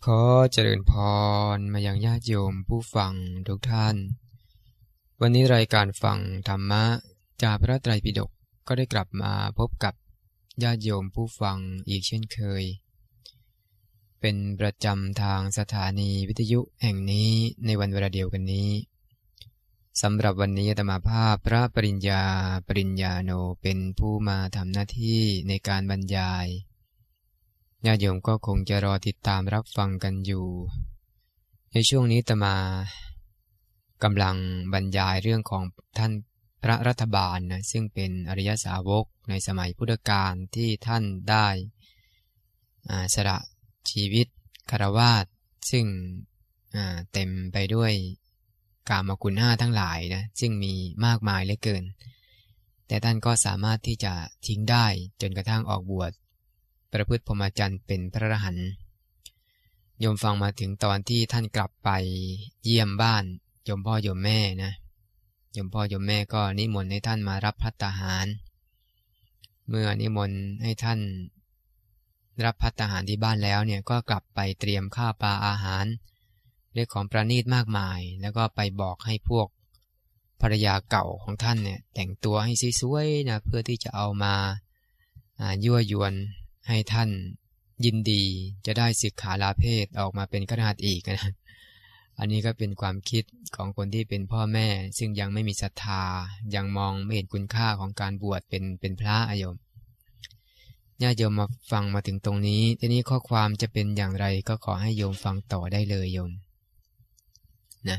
ขอเจริญพรมายังญาติโยมผู้ฟังทุกท่านวันนี้รายการฟังธรรมะจากพระไตรปิฎกก็ได้กลับมาพบกับญาติโยมผู้ฟังอีกเช่นเคยเป็นประจำทางสถานีวิทยุแห่งนี้ในวันเวลาเดียวกันนี้สำหรับวันนี้อาตมาภาพพระปริญญาโนเป็นผู้มาทำหน้าที่ในการบรรยายญาติโยมก็คงจะรอติดตามรับฟังกันอยู่ในช่วงนี้อาตมากำลังบรรยายเรื่องของท่านพระรัฐบาลนะซึ่งเป็นอริยสาวกในสมัยพุทธกาลที่ท่านได้สละชีวิตคฤหัสถ์ซึ่งเต็มไปด้วยกามคุณห้าทั้งหลายนะซึ่งมีมากมายเหลือเกินแต่ท่านก็สามารถที่จะทิ้งได้จนกระทั่งออกบวชประพฤติพรหมจรรย์เป็นพระอรหันต์โยมฟังมาถึงตอนที่ท่านกลับไปเยี่ยมบ้านโยมพ่อโยมแม่นะโยมพ่อโยมแม่ก็นิมนต์ให้ท่านมารับภัตตาหารเมื่อนิมนต์ให้ท่านรับภัตตาหารที่บ้านแล้วเนี่ยก็กลับไปเตรียมข้าวปลาอาหารเรื่องของประณีตมากมายแล้วก็ไปบอกให้พวกภรรยาเก่าของท่านเนี่ยแต่งตัวให้สวยๆนะเพื่อที่จะเอามายั่วยวนให้ท่านยินดีจะได้สึกขาลาเพศออกมาเป็นคฤหัสถ์อีกนะอันนี้ก็เป็นความคิดของคนที่เป็นพ่อแม่ซึ่งยังไม่มีศรัทธายังมองไม่เห็นคุณค่าของการบวชเป็นพระโยมญาติโยมมาฟังมาถึงตรงนี้ทีนี้ข้อความจะเป็นอย่างไรก็ขอให้โยมฟังต่อได้เลยโยมนะ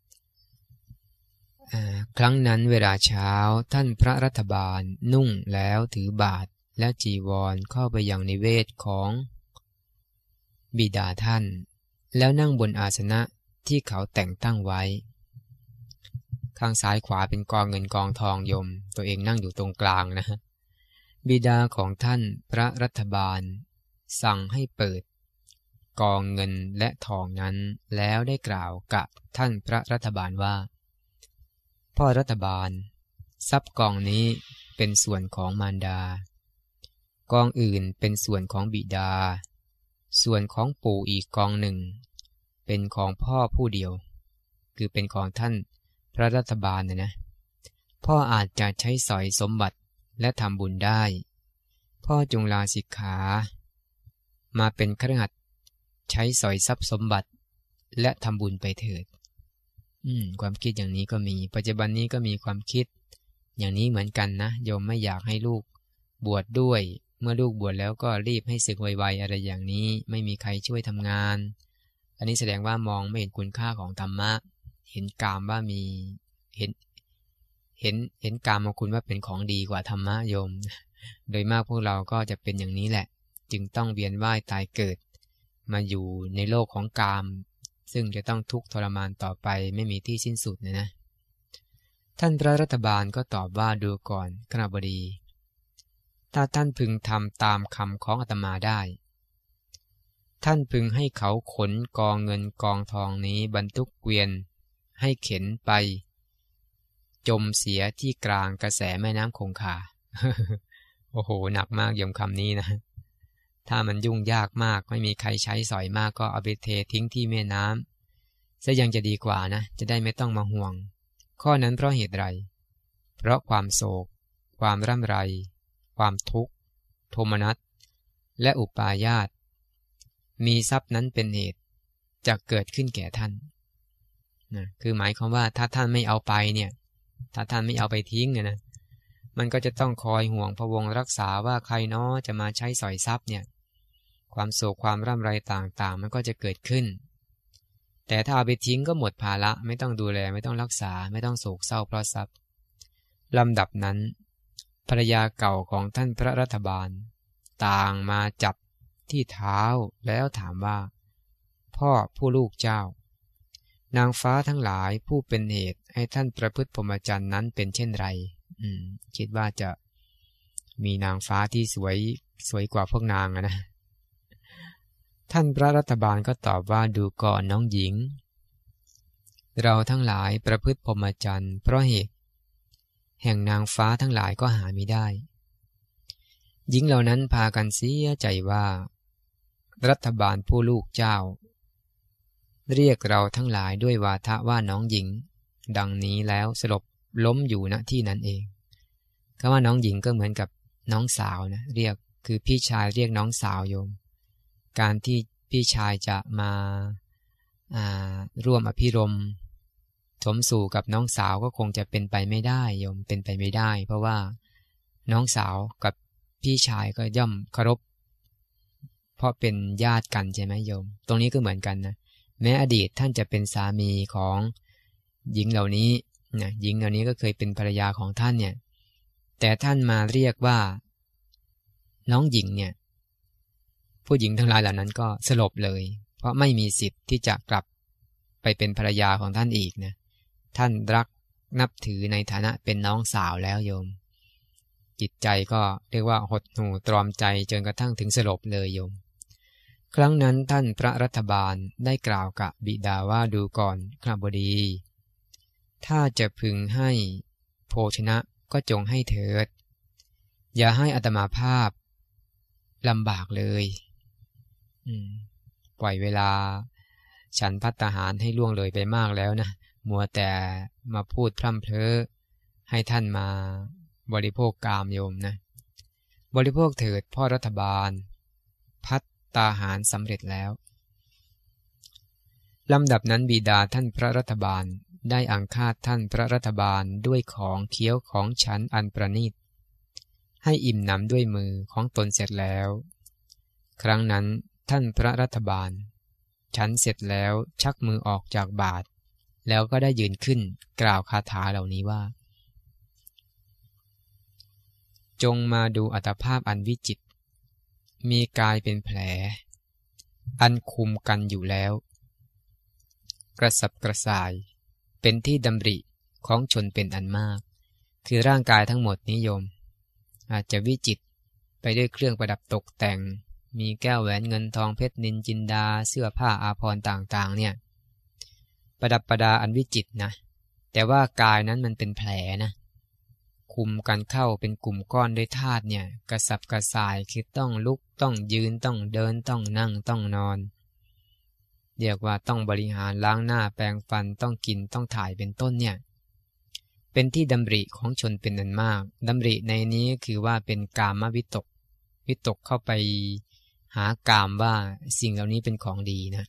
ครั้งนั้นเวลาเช้าท่านพระรัฐบาลนุ่งแล้วถือบาตรและจีวรเข้าไปยังนิเวศของบิดาท่านแล้วนั่งบนอาสนะที่เขาแต่งตั้งไว้ข้างซ้ายขวาเป็นกองเงินกองทองโยมตัวเองนั่งอยู่ตรงกลางนะบิดาของท่านพระรัฐบาลสั่งให้เปิดกองเงินและทองนั้นแล้วได้กล่าวกับท่านพระรัฐบาลว่าพ่อรัฐบาลทรัพย์กองนี้เป็นส่วนของมารดากองอื่นเป็นส่วนของบิดาส่วนของปู่อีกกองหนึ่งเป็นของพ่อผู้เดียวคือเป็นของท่านพระรัฐบาลนะพ่ออาจจะใช้สอยสมบัติและทำบุญได้พ่อจงลาสิกขามาเป็นคฤหัสถ์ใช้สอยทรัพย์สมบัติและทำบุญไปเถิดความคิดอย่างนี้ก็มีปัจจุบันนี้ก็มีความคิดอย่างนี้เหมือนกันนะโยมไม่อยากให้ลูกบวชด้วยเมื่อลูกบวชแล้วก็รีบให้ศึกไวๆอะไรอย่างนี้ไม่มีใครช่วยทำงานอันนี้แสดงว่ามองไม่เห็นคุณค่าของธรรมะเห็นกามว่ามีเห็นกามของคุณว่าเป็นของดีกว่าธรรมะโยมโดยมากพวกเราก็จะเป็นอย่างนี้แหละจึงต้องเวียนว่ายตายเกิดมาอยู่ในโลกของกามซึ่งจะต้องทุกข์ทรมานต่อไปไม่มีที่สิ้นสุดนะท่านพระรัฐบาลก็ตอบว่าดูก่อนคณบดีถ้าท่านพึงทำตามคำของอาตมาได้ท่านพึงให้เขาขนกองเงินกองทองนี้บรรทุกเกวียนให้เข็นไปจมเสียที่กลางกระแสแม่น้ำคงคา โอ้โหหนักมากยมคำนี้นะถ้ามันยุ่งยากมากไม่มีใครใช้สอยมากก็เอาไปเททิ้งที่แม่น้ำซะยังจะดีกว่านะจะได้ไม่ต้องมาห่วงข้อนั้นเพราะเหตุไรเพราะความโศกความร่ำไรความทุกข์โทมนัสและอุปาญาตมีทรัพย์นั้นเป็นเหตุจะเกิดขึ้นแก่ท่านนะคือหมายความว่าถ้าท่านไม่เอาไปเนี่ยถ้าท่านไม่เอาไปทิ้งเนี่ยนะมันก็จะต้องคอยห่วงพะวงรักษาว่าใครเนาะจะมาใช้สอยทรัพย์เนี่ยความโศกความร่ำไรต่างๆมันก็จะเกิดขึ้นแต่ถ้าเอาไปทิ้งก็หมดภาระไม่ต้องดูแลไม่ต้องรักษาไม่ต้องโศกเศร้าเพราะทรัพย์ลำดับนั้นภรรยาเก่าของท่านพระรัฐบาลต่างมาจับที่เท้าแล้วถามว่าพ่อผู้ลูกเจ้านางฟ้าทั้งหลายผู้เป็นเหตุให้ท่านประพฤติพรหมจรรย์นั้นเป็นเช่นไรคิดว่าจะมีนางฟ้าที่สวยกว่าพวกนางนะท่านพระรัฐบาลก็ตอบว่าดูก่อนน้องหญิงเราทั้งหลายประพฤติพรหมจรรย์เพราะเหตุแห่งนางฟ้าทั้งหลายก็หามิได้หญิงเหล่านั้นพากันเสียใจว่ารัฐบาลผู้ลูกเจ้าเรียกเราทั้งหลายด้วยวาทะว่าน้องหญิงดังนี้แล้วสลบล้มอยู่ณที่นั้นเองคำว่าน้องหญิงก็เหมือนกับน้องสาวนะเรียกคือพี่ชายเรียกน้องสาวโยมการที่พี่ชายจะมาร่วมอภิรมย์สมสู่กับน้องสาวก็คงจะเป็นไปไม่ได้โยมเป็นไปไม่ได้เพราะว่าน้องสาวกับพี่ชายก็ย่อมเคารพเพราะเป็นญาติกันใช่ไหมโยมตรงนี้ก็เหมือนกันนะแม้อดีตท่านจะเป็นสามีของหญิงเหล่านี้นะหญิงเหล่านี้ก็เคยเป็นภรรยาของท่านเนี่ยแต่ท่านมาเรียกว่าน้องหญิงเนี่ยผู้หญิงทั้งหลายเหล่านั้นก็สลบเลยเพราะไม่มีสิทธิ์ที่จะกลับไปเป็นภรรยาของท่านอีกนะท่านรักนับถือในฐานะเป็นน้องสาวแล้วโยมจิตใจก็เรียกว่าหดหู่ตรอมใจจนกระทั่งถึงสลบเลยโยมครั้งนั้นท่านพระรัฐบาลได้กล่าวกับบิดาว่าดูก่อนข้าบดีถ้าจะพึงให้โภชนะก็จงให้เถิดอย่าให้อาตมาภาพลำบากเลยปล่อยเวลาฉันภัตตาหารให้ล่วงเลยไปมากแล้วนะมัวแต่มาพูดพร่ำเพ้อให้ท่านมาบริโภคกามโยมนะบริโภคเถิดพ่อรัฐบาลภัตตาหารสำเร็จแล้วลำดับนั้นบิดาท่านพระรัฐบาลได้อังคาดท่านพระรัฐบาลด้วยของเคี้ยวของฉันอันประณีตให้อิ่มหนำด้วยมือของตนเสร็จแล้วครั้งนั้นท่านพระรัฐบาลฉันเสร็จแล้วชักมือออกจากบาตรแล้วก็ได้ยืนขึ้นกล่าวคาถาเหล่านี้ว่าจงมาดูอัตภาพอันวิจิตรมีกายเป็นแผลอันคุมกันอยู่แล้วกระสับกระส่ายเป็นที่ดำริของชนเป็นอันมากคือร่างกายทั้งหมดนิยมอาจจะวิจิตรไปด้วยเครื่องประดับตกแต่งมีแก้วแหวนเงินทองเพชรนิลจินดาเสื้อผ้าอาภรณ์ต่างๆเนี่ยประดับประดาอันวิจิตรนะแต่ว่ากายนั้นมันเป็นแผลนะคุมกันเข้าเป็นกลุ่มก้อนด้วยธาตุเนี่ยกระสับกระส่ายคือต้องลุกต้องยืนต้องเดินต้องนั่งต้องนอนเรียกว่าต้องบริหารล้างหน้าแปรงฟันต้องกินต้องถ่ายเป็นต้นเนี่ยเป็นที่ดำริของชนเป็นอันมากดำริในนี้คือว่าเป็นกามวิตกวิตกเข้าไปหากามว่าสิ่งเหล่านี้เป็นของดีนะ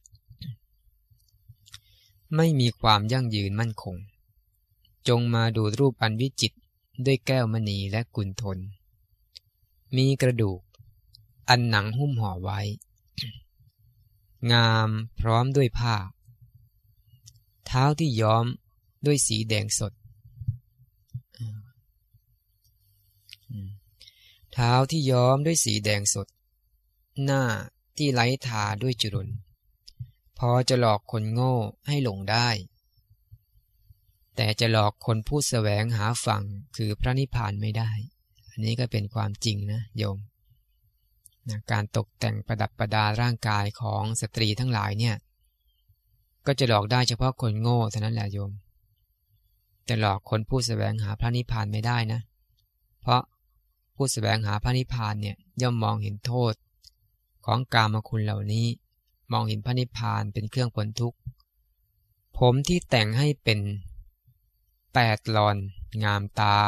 ไม่มีความยั่งยืนมั่นคงจงมาดูรูปอันวิจิตรด้วยแก้วมณีและกุลทนมีกระดูกอันหนังหุ้มห่อไว้งามพร้อมด้วยผ้าเท้าที่ย้อมด้วยสีแดงสดเท้าที่ย้อมด้วยสีแดงสดหน้าที่ไล้ทาด้วยจุลนพอจะหลอกคนโง่ให้หลงได้แต่จะหลอกคนผู้แสวงหาฝั่งคือพระนิพพานไม่ได้อันนี้ก็เป็นความจริงนะโยมนะการตกแต่งประดับประดาร่างกายของสตรีทั้งหลายเนี่ยก็จะหลอกได้เฉพาะคนโง่เท่านั้นแหละโยมแต่หลอกคนผู้แสวงหาพระนิพพานไม่ได้นะเพราะผู้แสวงหาพระนิพพานเนี่ยย่อมมองเห็นโทษของกามคุณเหล่านี้มองเห็นพระนิพพานเป็นเครื่องพ้นทุกข์ผมที่แต่งให้เป็น8 ลอนงามตา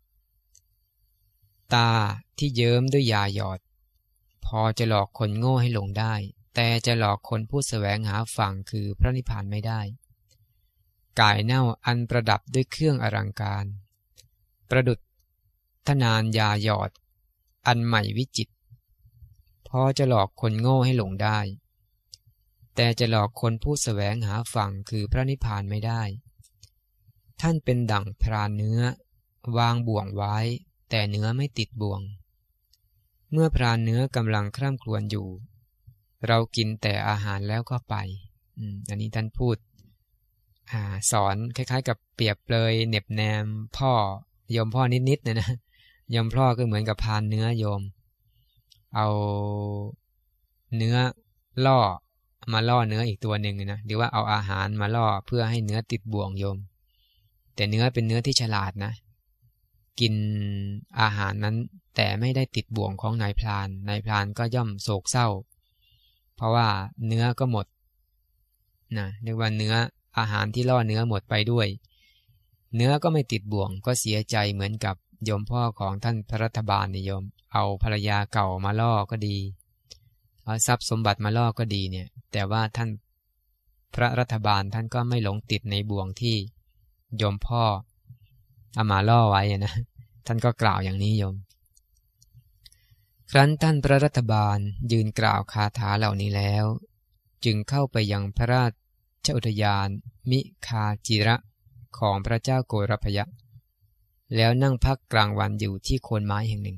ที่เยิ้มด้วยยาหยอดพอจะหลอกคนโง่ให้หลงได้แต่จะหลอกคนผู้แสวงหาฝั่งคือพระนิพพานไม่ได้กายเน่าอันประดับด้วยเครื่องอลังการประดุจทนานยาหยอดอันใหม่วิจิตรพอจะหลอกคนโง่ให้หลงได้แต่จะหลอกคนผู้แสวงหาฝั่งคือพระนิพพานไม่ได้ท่านเป็นดั่งพรานเนื้อวางบ่วงไว้แต่เนื้อไม่ติดบ่วงเมื่อพรานเนื้อกำลังคร่ำครวญอยู่เรากินแต่อาหารแล้วก็ไปอันนี้ท่านพูดสอนคล้ายๆกับเปรียบเปรยเน็บแนมพ่อยมพ่อนิดๆนะยมพ่อก็เหมือนกับพรานเนื้อโยมเอาเนื้อล่อมาล่อเนื้ออีกตัวหนึ่งนะหรือว่าเอาอาหารมาล่อเพื่อให้เนื้อติดบ่วงโยมแต่เนื้อเป็นเนื้อที่ฉลาดนะกินอาหารนั้นแต่ไม่ได้ติดบ่วงของนายพรานก็ย่อมโศกเศร้าเพราะว่าเนื้อก็หมดนะเรียกว่าเนื้ออาหารที่ล่อเนื้อหมดไปด้วยเนื้อก็ไม่ติดบ่วงก็เสียใจเหมือนกับโยมพ่อของท่านพระรัฐบาลนิยมเอาภรรยาเก่ามาล่อก็ดีเอาทรัพย์สมบัติมาล่อก็ดีเนี่ยแต่ว่าท่านพระรัฐบาลท่านก็ไม่หลงติดในบ่วงที่โยมพ่อเอามาล่อไว้นะท่านก็กล่าวอย่างนี้โยมครั้นท่านพระรัฐบาลยืนกล่าวคาถาเหล่านี้แล้วจึงเข้าไปยังพระราชอุทยานมิคาจิระของพระเจ้าโกรพยะแล้วนั่งพักกลางวันอยู่ที่โคนไม้แห่งหนึ่ง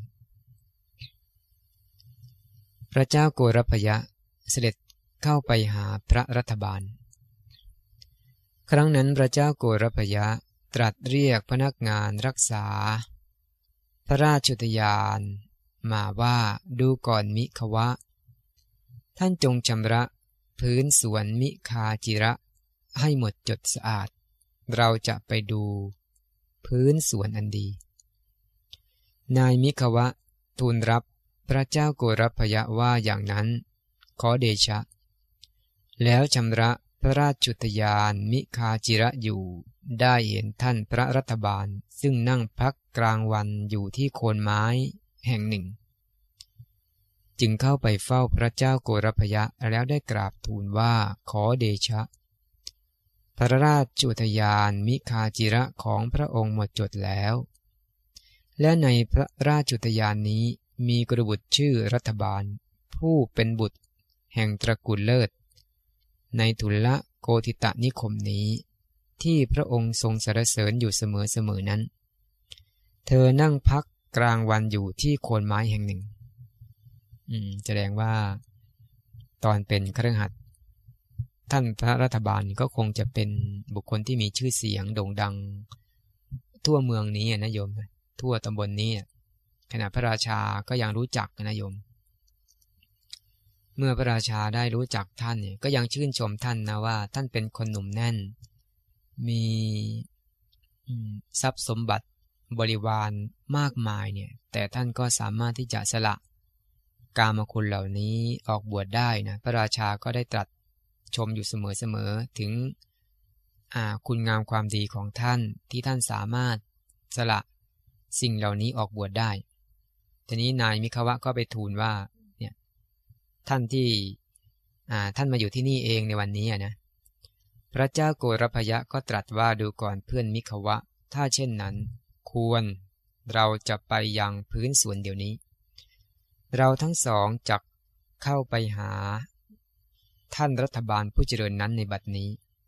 พระเจ้าโกรพยะเสด็จเข้าไปหาพระรัฐบาลครั้งนั้นพระเจ้าโกรพยะตรัสเรียกพนักงานรักษาพระราชอุทยานมาว่าดูก่อนมิขวะท่านจงชำระพื้นสวนมิคาจิระให้หมดจดสะอาดเราจะไปดูพื้นสวนอันดีนายมิขวะทูลรับพระเจ้าโกรพยะว่าอย่างนั้นขอเดชะแล้วชำระพระราชอุทยานมิคาจิระอยู่ได้เห็นท่านพระรัฐบาลซึ่งนั่งพักกลางวันอยู่ที่โคนไม้แห่งหนึ่งจึงเข้าไปเฝ้าพระเจ้าโกรพยะแล้วได้กราบทูลว่าขอเดชะพระราชอุทยานมิคาจิระของพระองค์หมดจดแล้วและในพระราชอุทยานนี้มีกระบุตรชื่อรัฐบาลผู้เป็นบุตรแห่งตระกูลเลิศในทุลโกธิตนิคมนี้ที่พระองค์ทรงสรรเสริญอยู่เสมอนั้นเธอนั่งพักกลางวันอยู่ที่โคนไม้แห่งหนึ่งแสดงว่าตอนเป็นคฤหัสถ์ท่านพระรัฐบาลก็คงจะเป็นบุคคลที่มีชื่อเสียงโด่งดังทั่วเมืองนี้นะโยมทั่วตำบลนี้ขณะพระราชาก็ยังรู้จักนะโยมเมื่อพระราชาได้รู้จักท่านเนี่ยก็ยังชื่นชมท่านนะว่าท่านเป็นคนหนุ่มแน่นมีทรัพย์สมบัติบริวารมากมายเนี่ยแต่ท่านก็สามารถที่จะสละกามคุณเหล่านี้ออกบวชได้นะพระราชาก็ได้ตรัสชมอยู่เสมอถึงคุณงามความดีของท่านที่ท่านสามารถสละสิ่งเหล่านี้ออกบวชได้ทีนี้นายมิขวะก็ไปทูลว่าเนี่ยท่านที่ท่านมาอยู่ที่นี่เองในวันนี้นะพระเจ้าโกรพยะก็ตรัสว่าดูก่อนเพื่อนมิขวะถ้าเช่นนั้นควรเราจะไปยังพื้นสวนเดี๋ยวนี้เราทั้งสองจักเข้าไปหาท่านรัฐบาลผู้เจริญนั้นในบัดนี้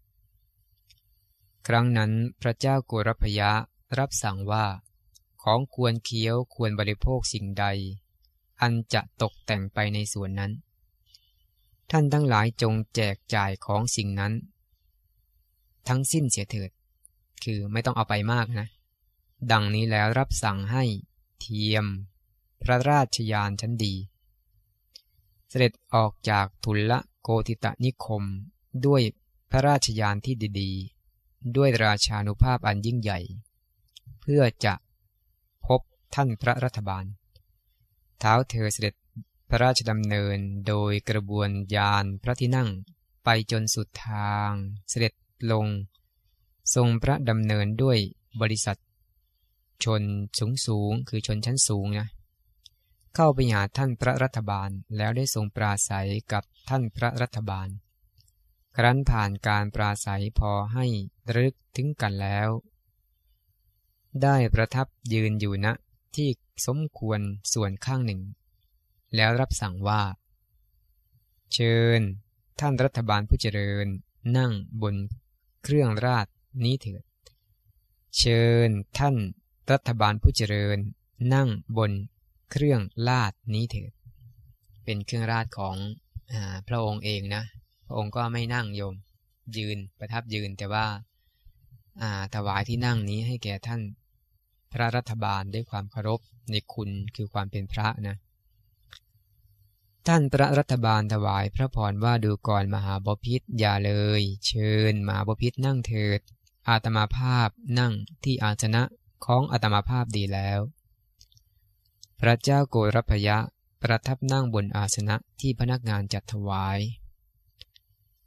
ครั้งนั้นพระเจ้าโกรพยะรับสั่งว่าของควรเคี้ยวควรบริโภคสิ่งใดอันจะตกแต่งไปในส่วนนั้นท่านทั้งหลายจงแจกจ่ายของสิ่งนั้นทั้งสิ้นเสียเถิดคือไม่ต้องเอาไปมากนะดังนี้แล้วรับสั่งให้เทียมพระราชยานชั้นดีเสด็จออกจากทุลโกธิตนิคมด้วยพระราชยานที่ดีๆด้วยราชานุภาพอันยิ่งใหญ่เพื่อจะพบท่านพระรัฐบาลเท้าเธอเสด็จพระราชดำเนินโดยกระบวนยานพระที่นั่งไปจนสุดทางเสด็จลงทรงพระดำเนินด้วยบริษัทชนสูงคือชนชั้นสูงนะเข้าไปหาท่านพระรัฐบาลแล้วได้ทรงปราศัยกับท่านพระรัฐบาลครั้นผ่านการปราศัยพอให้ระลึกถึงกันแล้วได้ประทับยืนอยู่ณที่สมควรส่วนข้างหนึ่งแล้วรับสั่งว่าเชิญท่านรัฐบาลผู้เจริญนั่งบนเครื่องราชนี้เถิดเชิญท่านรัฐบาลผู้เจริญนั่งบนเครื่องราชนี้เถิดเป็นเครื่องราชของพระองค์เองนะพระองค์ก็ไม่นั่งโยมยืนประทับยืนแต่ว่าถวายที่นั่งนี้ให้แก่ท่านพระรัฐบาลด้วยความเคารพในคุณคือความเป็นพระนะท่านพระรัฐบาลถวายพระพรว่าดูก่อนมหาบพิตรอย่าเลยเชิญมหาบพิตรนั่งเถิดอาตมาภาพนั่งที่อาสนะของอาตมาภาพดีแล้วพระเจ้าโกรพยะประทับนั่งบนอาสนะที่พนักงานจัดถวายค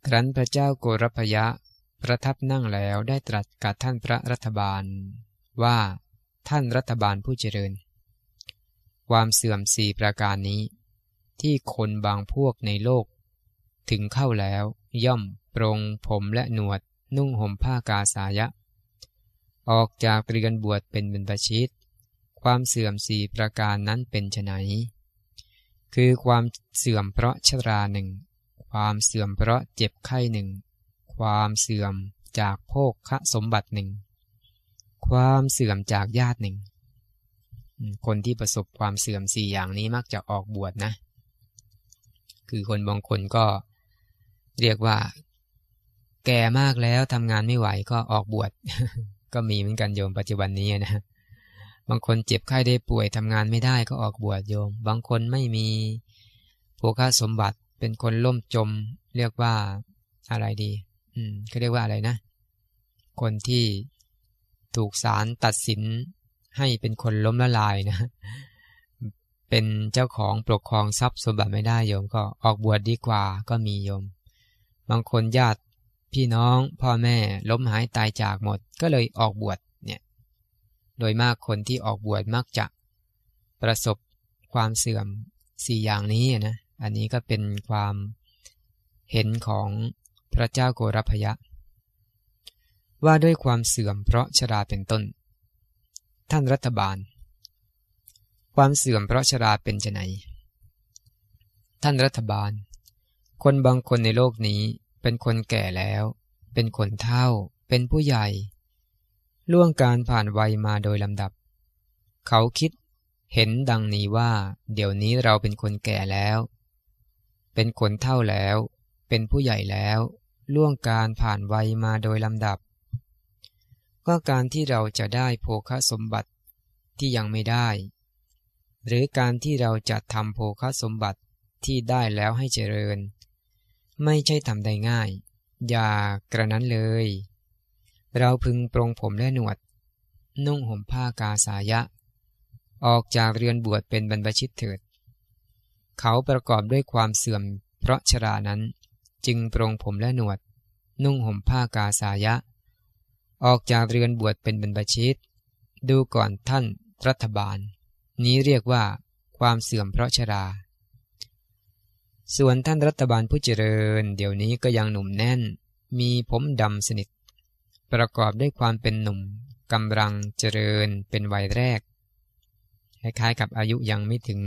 ครั้นพระเจ้าโกรพยะประทับนั่งแล้วได้ตรัสกับท่านพระรัฐบาลว่าท่านรัฐบาลผู้เจริญความเสื่อมสี่ประการนี้ที่คนบางพวกในโลกถึงเข้าแล้วย่อมปรงผมและหนวดนุ่งห่มผ้ากาสายะออกจากเรือนบวชเป็นบรรพชิตความเสื่อมสี่ประการนั้นเป็นไฉนคือความเสื่อมเพราะชราหนึ่งความเสื่อมเพราะเจ็บไข้หนึ่งความเสื่อมจากโภคสมบัติหนึ่งความเสื่อมจากญาติหนึ่งคนที่ประสบความเสื่อมสี่อย่างนี้มักจะออกบวชนะคือคนบางคนก็เรียกว่าแก่มากแล้วทำงานไม่ไหวก็ออกบวช ก็มีเหมือนกันโยมปัจจุบันนี้นะบางคนเจ็บไข้ได้ป่วยทำงานไม่ได้ก็ออกบวชโยมบางคนไม่มีโภคสมบัติเป็นคนล่มจมเรียกว่าอะไรดีก็เรียกว่าอะไรนะคนที่ถูกศาลตัดสินให้เป็นคนล้มละลายนะเป็นเจ้าของปกครองทรัพย์สมบัติไม่ได้โยมก็ออกบวชดีกว่าก็มีโยมบางคนญาติพี่น้องพ่อแม่ล้มหายตายจากหมดก็เลยออกบวชเนี่ยโดยมากคนที่ออกบวชมักจะประสบความเสื่อมสี่อย่างนี้นะอันนี้ก็เป็นความเห็นของพระเจ้าโกรพยะว่าด้วยความเสื่อมเพราะชราเป็นต้นท่านรัฐบาลความเสื่อมเพราะชราเป็นไฉนท่านรัฐบาลคนบางคนในโลกนี้เป็นคนแก่แล้วเป็นคนเฒ่าเป็นผู้ใหญ่ล่วงการผ่านวัยมาโดยลำดับเขาคิดเห็นดังนี้ว่าเดี๋ยวนี้เราเป็นคนแก่แล้วเป็นคนเฒ่าแล้วเป็นผู้ใหญ่แล้วล่วงการผ่านวัยมาโดยลำดับก็การที่เราจะได้โภคสมบัติที่ยังไม่ได้หรือการที่เราจะทำโภคสมบัติที่ได้แล้วให้เจริญไม่ใช่ทำได้ง่ายอย่ากระนั้นเลยเราพึงปรงผมและหนวดนุ่งห่มผ้ากาสายะออกจากเรือนบวชเป็นบรรพชิตเถิดเขาประกอบด้วยความเสื่อมเพราะชรานั้นจึงปรงผมและหนวดนุ่งห่มผ้ากาสายะออกจากเรือนบวชเป็นบรรพชิตดูก่อนท่านรัฐบาลนี้เรียกว่าความเสื่อมเพราะชราส่วนท่านรัฐบาลผู้เจริญเดี๋ยวนี้ก็ยังหนุ่มแน่นมีผมดำสนิทประกอบด้วยความเป็นหนุ่มกำลังเจริญเป็นวัยแรกคล้ายๆกับอายุยังไม่ถึง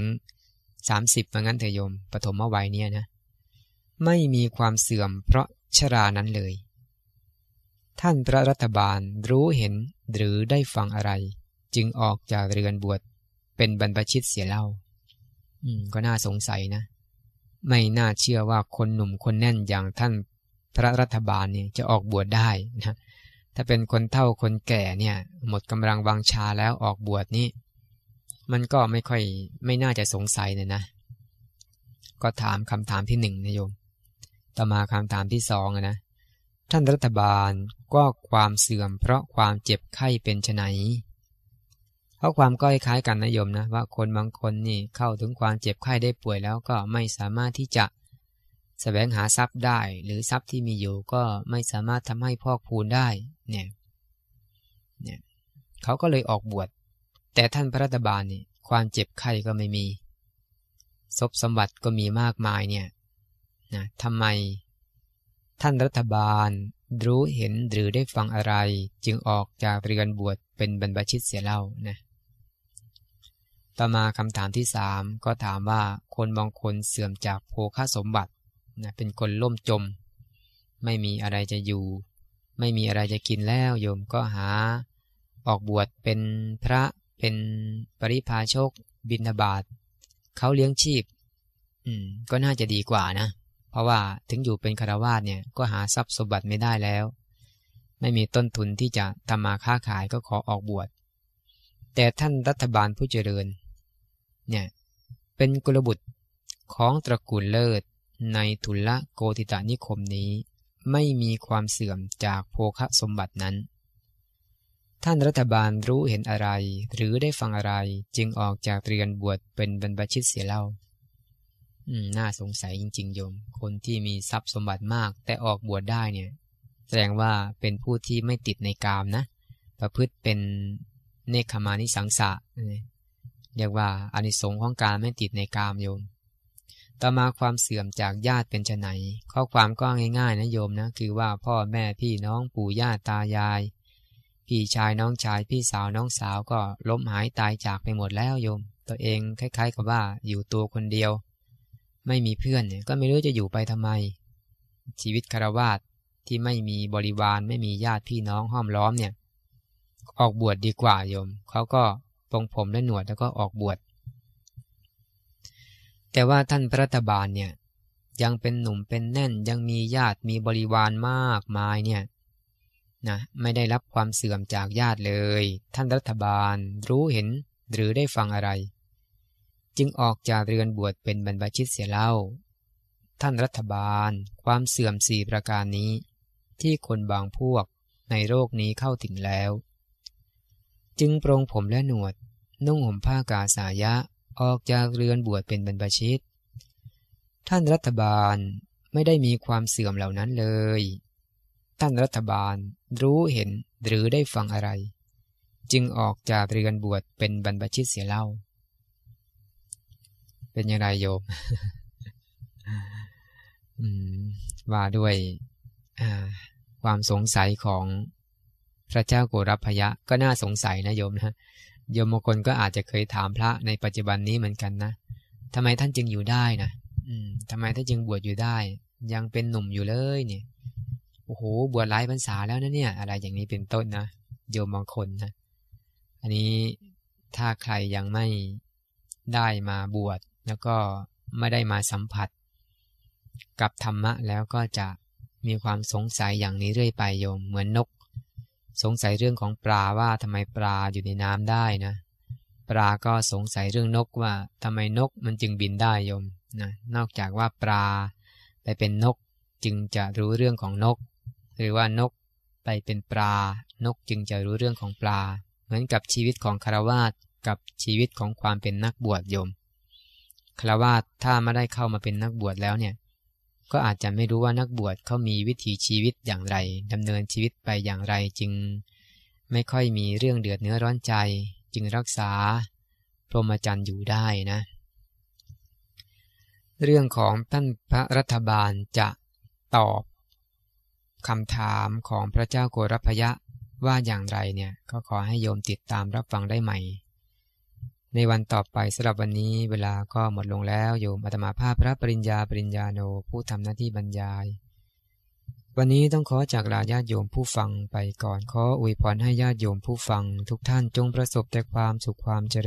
30ว่างั้นเถอะโยมปฐมวัยเนี่ยนะไม่มีความเสื่อมเพราะชรานั้นเลยท่านพระรัฐบาลรู้เห็นหรือได้ฟังอะไรจึงออกจากเรือนบวชเป็นบรรพชิตเสียเล่าก็น่าสงสัยนะไม่น่าเชื่อว่าคนหนุ่มคนแน่นอย่างท่านพระรัฐบาลเนี่ยจะออกบวชได้นะถ้าเป็นคนเฒ่าคนแก่เนี่ยหมดกำลังวังชาแล้วออกบวชนี่มันก็ไม่น่าจะสงสัยนะก็ถามคำถามที่1นะโยมต่อมาคำถามที่2นะท่านรัฐบาลก็ความเสื่อมเพราะความเจ็บไข้เป็นไฉนเพราะความก็คล้ายกันนะโยมนะว่าคนบางคนนี่เข้าถึงความเจ็บไข้ได้ป่วยแล้วก็ไม่สามารถที่จะแสวงหาทรัพย์ได้หรือทรัพย์ที่มีอยู่ก็ไม่สามารถทำให้พอกพูนได้เนี่ยเขาก็เลยออกบวชแต่ท่านพระรัฐบาลนี่ความเจ็บไข้ก็ไม่มีทรัพย์สมบัติก็มีมากมายเนี่ยนะทำไมท่านรัฐบาลรู้เห็นหรือได้ฟังอะไรจึงออกจากเรือนบวชเป็นบรรพชิตเสียเล่านะต่อมาคำถามที่3ก็ถามว่าคนบางคนเสื่อมจากโภคสมบัตินะเป็นคนล่มจมไม่มีอะไรจะอยู่ไม่มีอะไรจะกินแล้วโยมก็หาออกบวชเป็นพระเป็นปริพาชกบิณฑบาตเขาเลี้ยงชีพก็น่าจะดีกว่านะเพราะว่าถึงอยู่เป็นฆราวาสเนี่ยก็หาทรัพย์สมบัติไม่ได้แล้วไม่มีต้นทุนที่จะทำมาค้าขายก็ขอออกบวชแต่ท่านรัฐบาลผู้เจริญเนี่ยเป็นกุลบุตรของตระกูลเลิศในทุลโกธิตานิคมนี้ไม่มีความเสื่อมจากโภคสมบัตินั้นท่านรัฐบาลรู้เห็นอะไรหรือได้ฟังอะไรจึงออกจากเรือนบวชเป็นบรรพชิตเสียเล่าน่าสงสัยจริงๆโยมคนที่มีทรัพย์สมบัติมากแต่ออกบวชได้เนี่ยแสดงว่าเป็นผู้ที่ไม่ติดในกามนะประพฤติเป็นเนคขมานิสังสะเรียกว่าอานิสงส์ของการไม่ติดในกามโยมต่อมาความเสื่อมจากญาติเป็นไฉนข้อความก็ง่ายๆนะโยมนะคือว่าพ่อแม่พี่น้องปู่ย่าตายายพี่ชายน้องชายพี่สาวน้องสาวก็ล้มหายตายจากไปหมดแล้วโยมตัวเองคล้ายๆกับว่าอยู่ตัวคนเดียวไม่มีเพื่อนเนี่ยก็ไม่รู้จะอยู่ไปทำไมชีวิตฆราวาสที่ไม่มีบริวารไม่มีญาติพี่น้องห้อมล้อมเนี่ยออกบวชดีกว่าโยมเขาก็ปรงผมและหนวดแล้วก็ออกบวชแต่ว่าท่านพระรัฐบาลเนี่ยยังเป็นหนุ่มเป็นแน่นยังมีญาติมีบริวารมากมายเนี่ยนะไม่ได้รับความเสื่อมจากญาติเลยท่านรัฐบาลรู้เห็นหรือได้ฟังอะไรจึงออกจากเรือนบวชเป็นบรรพชิตเสียเล่าท่านรัฐบาลความเสื่อม4ประการนี้ที่คนบางพวกในโลกนี้เข้าถึงแล้วจึงปรงผมและหนวดนุ่งห่มผ้ากาสายะออกจากเรือนบวชเป็นบรรพชิตท่านรัฐบาลไม่ได้มีความเสื่อมเหล่านั้นเลยท่านรัฐบาลรู้เห็นหรือได้ฟังอะไรจึงออกจากเรือนบวชเป็นบรรพชิตเสียเล่าเป็นอย่างไรโยม ว่าด้วยความสงสัยของพระเจ้าโกรพยะก็น่าสงสัยนะโยมนะโยมบางคนก็อาจจะเคยถามพระในปัจจุบันนี้เหมือนกันนะทำไมท่านจึงอยู่ได้นะทำไมท่านจึงบวชอยู่ได้ยังเป็นหนุ่มอยู่เลยเนี่ยโอ้โหบวชหลายพรรษาแล้วนะเนี่ยอะไรอย่างนี้เป็นต้นนะโยมบางคนนะอันนี้ถ้าใครยังไม่ได้มาบวชแล้วก็ไม่ได้มาสัมผัสกับธรรมะแล้วก็จะมีความสงสัยอย่างนี้เรื่อยไปโยมเหมือนนกสงสัยเรื่องของปลาว่าทำไมปลาอยู่ในน้ำได้นะปลาก็สงสัยเรื่องนกว่าทำไมนกมันจึงบินได้โยมนะนอกจากว่าปลาไปเป็นนกจึงจะรู้เรื่องของนกหรือว่านกไปเป็นปลานกจึงจะรู้เรื่องของปลาเหมือนกับชีวิตของฆราวาสกับชีวิตของความเป็นนักบวชโยมฆราวาสถ้าไม่ได้เข้ามาเป็นนักบวชแล้วเนี่ยก็อาจจะไม่รู้ว่านักบวชเขามีวิถีชีวิตอย่างไรดำเนินชีวิตไปอย่างไรจึงไม่ค่อยมีเรื่องเดือดเนื้อร้อนใจจึงรักษาพรหมจรรย์อยู่ได้นะเรื่องของท่านพระรัฐบาลจะตอบคำถามของพระเจ้าโกรพยะว่าอย่างไรเนี่ยก็ขอให้โยมติดตามรับฟังได้ใหม่ในวันต่อไปสำหรับวันนี้เวลาก็หมดลงแล้วโยมอาตมาภาพพระปริญญาโนผู้ทำหน้าที่บรรยายวันนี้ต้องขอจากลาญาติโยมผู้ฟังไปก่อนขออวยพรให้ญาติโยมผู้ฟังทุกท่านจงประสบแต่ความสุขความเจริญ